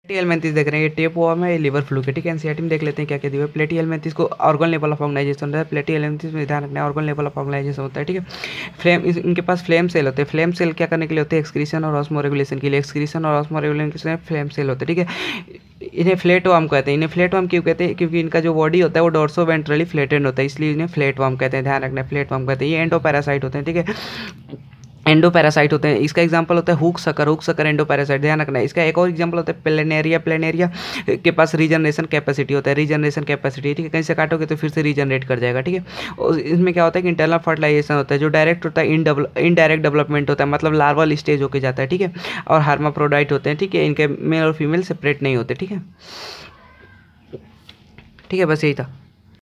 प्लेटिहेल्मिन्थेस देख रहे हैं, ये टेप वॉर्म है, ये लिवर फ्लू के, ठीक है। एनसीईआरटी में देख लेते हैं क्या क्या दिया है। प्लेटिहेल्मिन्थेस को ऑर्गन लेवल ऑफ ऑर्गेनाइजेशन होता है, प्लेटिहेल्मिन्थेस में ध्यान रखना है ऑर्गन लेवल ऑफ ऑर्गेनाइजेशन होता है, ठीक है। इनके पास फ्लेम सेल होते हैं, फ्लेम सेल क्या करने के लिए होते हैं, एक्सक्रीशन और ऑस्मो रेगुलेशन के लिए, एक्सक्रीशन और ऑस्मो रेगुलेशन फ्लेम सेल होते हैं, ठीक है। इन्हें फ्लैट वार्म कहते हैं, इन्हें फ्लैट वार्म क्यों कहते हैं, क्योंकि इनका जो बॉडी होता है वो डोर्सो वेंट्रली फ्लैटेंड होता है, इसलिए इन्हें फ्लैट वार्म कहते हैं, ध्यान रखना है, फ्लैट वार्म कहते हैं। ये एंडो पैरासाइट होते हैं, ठीक है, एंडो पैरासाइट होते हैं। इसका एग्जांपल होता है हुक सकर एंडो पैरासाइट, ध्यान रखना है। इसका एक और एग्जांपल होता है प्लेनेरिया, प्लेनेरिया के पास रीजनरेशन कैपेसिटी होता है, रीजनरेशन कैपेसिटी, ठीक है। कहीं से काटोगे तो फिर से रीजनरेट कर जाएगा, ठीक है। और इसमें क्या होता है कि इंटरनल फर्टिलाइजेशन होता है, जो डायरेक्ट होता है इनडायरेक्ट डेवलपमेंट होता है, मतलब लार्वल स्टेज होके जाता है, ठीक है। और हार्माफ्रोडाइट होते हैं, ठीक है, इनके मेल और फीमेल सेपरेट नहीं होते, ठीक है। ठीक है, बस यही था।